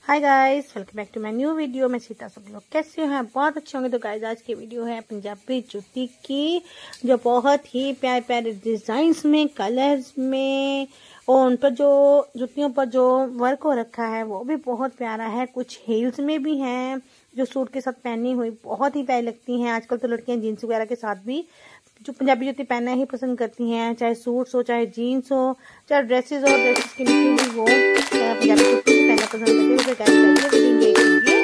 Hi guys, welcome back to my new video. मैं सीता, सब लोग कैसे हैं? बहुत अच्छे होंगे। तो गाइस आज की वीडियो है पंजाबी जुत्ती की, जो बहुत ही प्यारे प्यारे डिजाइन्स में, कलर्स में, और उन पर जो जुतियों पर जो वर्क हो रखा है वो भी बहुत प्यारा है। कुछ हील्स में भी हैं जो सूट के साथ पहनी हुई बहुत ही प्यारी लगती हैं। आजकल तो लड़कियां जीन्स वगैरह के साथ भी जो पंजाबी जुत्ती पहनना ही पसंद करती हैं, चाहे सूट्स हो, चाहे जीन्स हो, चाहे ड्रेसेस हो, ड्रेसेस के नीचे भी वो पंजाबी जुत्ती पहनना पसंद करती है। तो गाइस वीडियो एंजॉय कीजिए।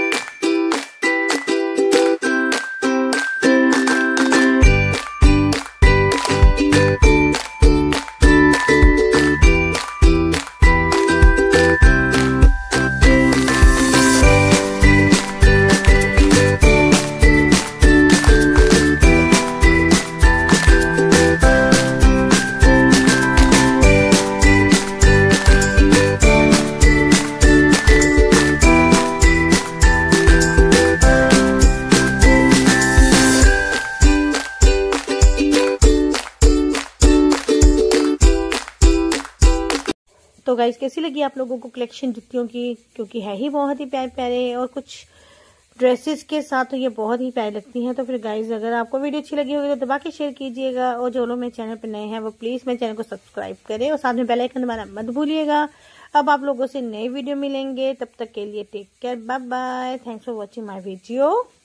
तो गाइस कैसी लगी आप लोगों को कलेक्शन जुतियों की? क्योंकि है ही बहुत ही प्यारे प्यारे, और कुछ ड्रेसेस के साथ तो ये बहुत ही प्यारी लगती हैं। तो फिर गाइस अगर आपको वीडियो अच्छी लगी होगी तो दबा के शेयर कीजिएगा, और जो लोग मेरे चैनल पर नए हैं वो प्लीज मेरे चैनल को सब्सक्राइब करें, और साथ में बेल आइकन दबाना मत भूलिएगा। अब आप लोगों से नई वीडियो मिलेंगे, तब तक के लिए take care, bye bye, thanks for watching my video.